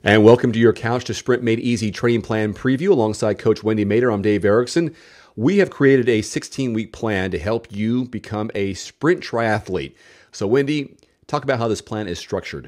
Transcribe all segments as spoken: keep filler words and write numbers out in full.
And welcome to your Couch to Sprint Made Easy training plan preview alongside Coach Wendy Mader. I'm Dave Erickson. We have created a sixteen-week plan to help you become a sprint triathlete. So Wendy, talk about how this plan is structured.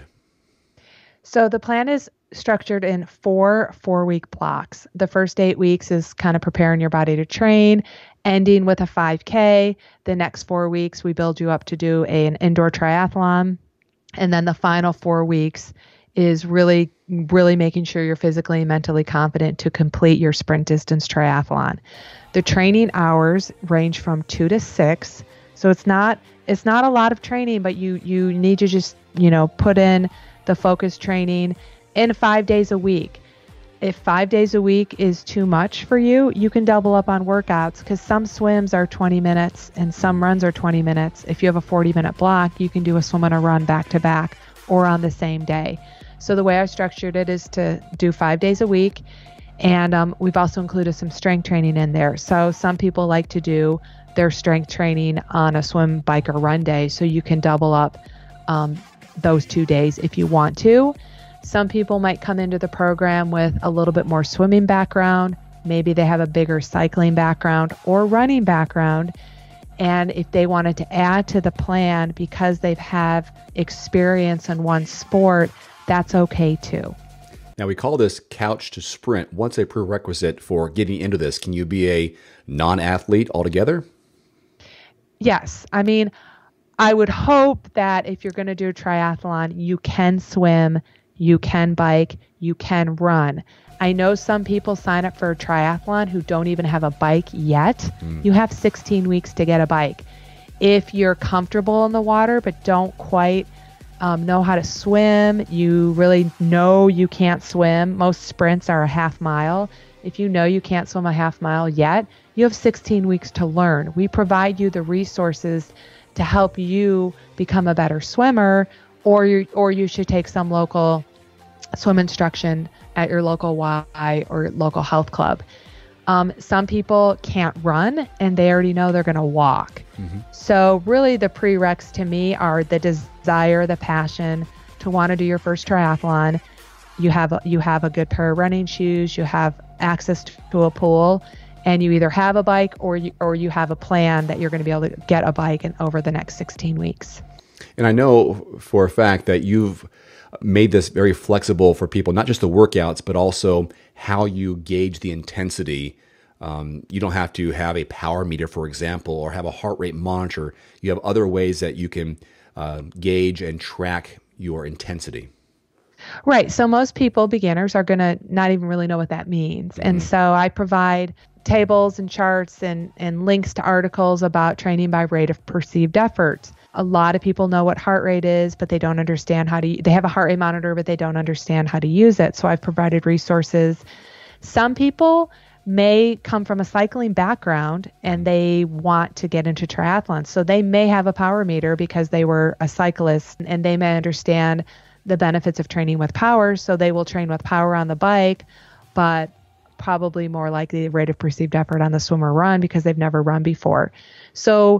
So the plan is structured in four four-week blocks. The first eight weeks is kind of preparing your body to train, ending with a five K. The next four weeks, we build you up to do a, an indoor triathlon. And then the final four weeks is really, really making sure you're physically and mentally confident to complete your sprint distance triathlon. The training hours range from two to six. So it's not, it's not a lot of training, but you, you need to just, you know, put in the focus training in five days a week. If five days a week is too much for you, you can double up on workouts because some swims are twenty minutes and some runs are twenty minutes. If you have a forty minute block, you can do a swim and a run back to back or on the same day. So the way I structured it is to do five days a week. And um, we've also included some strength training in there. So some people like to do their strength training on a swim, bike, or run day. So you can double up um, those two days if you want to. Some people might come into the program with a little bit more swimming background. Maybe they have a bigger cycling background or running background. And if they wanted to add to the plan because they've have experience in one sport, that's okay too. Now we call this Couch to Sprint. What's a prerequisite for getting into this? Can you be a non-athlete altogether? Yes. I mean, I would hope that if you're going to do a triathlon, you can swim, you can bike, you can run. I know some people sign up for a triathlon who don't even have a bike yet. Mm. You have sixteen weeks to get a bike. If you're comfortable in the water but don't quite um, know how to swim, you really know you can't swim. Most sprints are a half mile. If you know you can't swim a half mile yet, you have sixteen weeks to learn. We provide you the resources to help you become a better swimmer, or you or you should take some local swim instruction at your local Y or local health club. Um, some people can't run and they already know they're going to walk. Mm-hmm. So really the prereqs to me are the desire, the passion to want to do your first triathlon. You have a, you have a good pair of running shoes, you have access to a pool, and you either have a bike or you, or you have a plan that you're going to be able to get a bike in over the next sixteen weeks. And I know for a fact that you've made this very flexible for people, not just the workouts, but also how you gauge the intensity. Um, you don't have to have a power meter, for example, or have a heart rate monitor. You have other ways that you can uh, gauge and track your intensity. Right. So most people, beginners, are going to not even really know what that means. Mm-hmm. And so I provide tables and charts and, and links to articles about training by rate of perceived effort. A lot of people know what heart rate is, but they don't understand how to, they have a heart rate monitor, but they don't understand how to use it. So I've provided resources. Some people may come from a cycling background and they want to get into triathlon. So they may have a power meter because they were a cyclist and they may understand the benefits of training with power. So they will train with power on the bike, but probably more likely the rate of perceived effort on the swim or run because they've never run before. So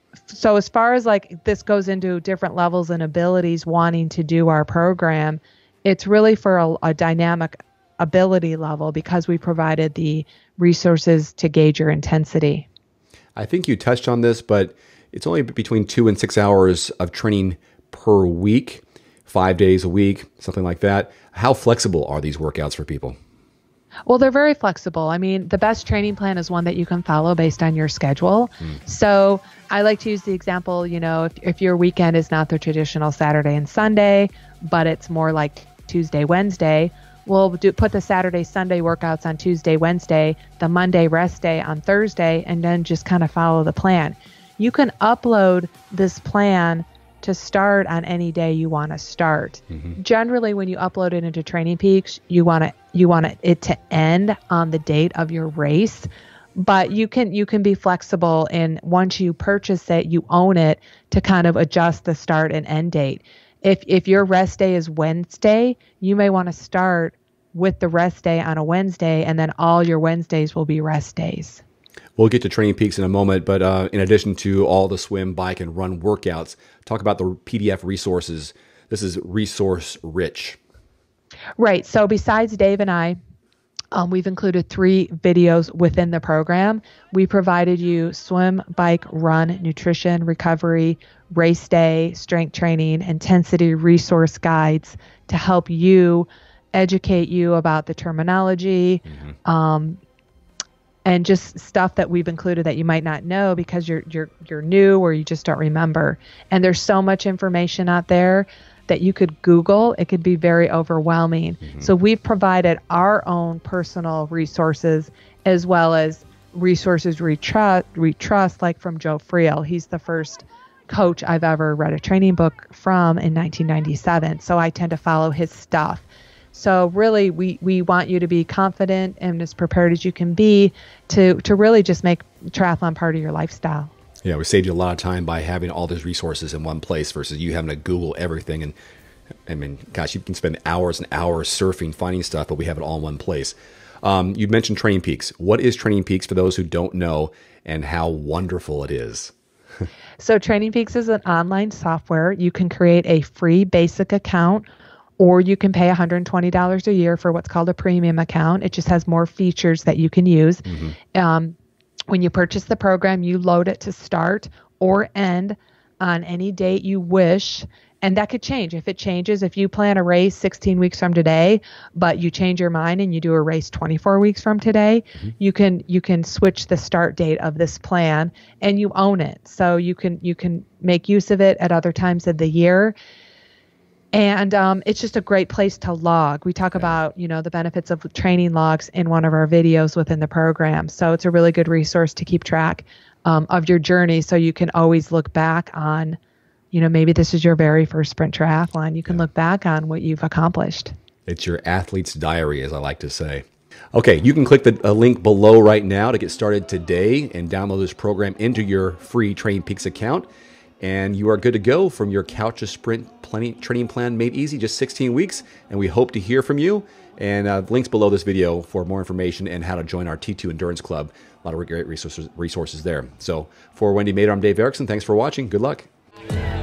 So as far as like this goes into different levels and abilities wanting to do our program, it's really for a, a dynamic ability level because we provided the resources to gauge your intensity. I think you touched on this, but it's only between two and six hours of training per week, five days a week, something like that. How flexible are these workouts for people? Well, they're very flexible. I mean, the best training plan is one that you can follow based on your schedule. Mm. So I like to use the example, you know, if, if your weekend is not the traditional Saturday and Sunday, but it's more like Tuesday, Wednesday, we'll do, put the Saturday, Sunday workouts on Tuesday, Wednesday, the Monday rest day on Thursday, and then just kind of follow the plan. You can upload this plan to start on any day you want to start. Mm-hmm. Generally, when you upload it into Training Peaks, you want to you want it to end on the date of your race, but you can you can be flexible, and once you purchase it, you own it to kind of adjust the start and end date. If if your rest day is Wednesday, you may want to start with the rest day on a Wednesday, and then all your Wednesdays will be rest days. We'll get to Training Peaks in a moment, but uh, in addition to all the swim, bike, and run workouts, talk about the P D F resources. This is resource rich. Right. So besides Dave and I, um, we've included three videos within the program. We provided you swim, bike, run, nutrition, recovery, race day, strength training, intensity resource guides to help you educate you about the terminology, mm-hmm. um, and just stuff that we've included that you might not know because you're you're you're new or you just don't remember. And there's so much information out there that you could Google. It could be very overwhelming. Mm-hmm. So we've provided our own personal resources as well as resources we trust, we trust, like from Joe Friel. He's the first coach I've ever read a training book from in nineteen ninety-seven. So I tend to follow his stuff. So really, we, we want you to be confident and as prepared as you can be to, to really just make triathlon part of your lifestyle. Yeah, we saved you a lot of time by having all those resources in one place versus you having to Google everything. And I mean, gosh, you can spend hours and hours surfing, finding stuff, but we have it all in one place. Um, you mentioned Training Peaks. What is Training Peaks for those who don't know and how wonderful it is? So Training Peaks is an online software. You can create a free basic account, or you can pay one hundred twenty dollars a year for what's called a premium account. It just has more features that you can use. Mm-hmm. Um, when you purchase the program, you load it to start or end on any date you wish. And that could change. If it changes, if you plan a race sixteen weeks from today, but you change your mind and you do a race twenty-four weeks from today, mm-hmm. you can you can switch the start date of this plan and you own it. So you can you can make use of it at other times of the year. And um, it's just a great place to log. We talk about, you know, the benefits of training logs in one of our videos within the program. So it's a really good resource to keep track um, of your journey, so you can always look back on, you know, maybe this is your very first sprint triathlon. You can yeah. look back on what you've accomplished. It's your athlete's diary, as I like to say. Okay, you can click the a link below right now to get started today and download this program into your free Training Peaks account. And you are good to go from your Couch to Sprint training plan made easy, just sixteen weeks. And we hope to hear from you. And uh, links below this video for more information and how to join our T two Endurance Club. A lot of great resources, resources there. So for Wendy Mader, I'm Dave Erickson. Thanks for watching. Good luck.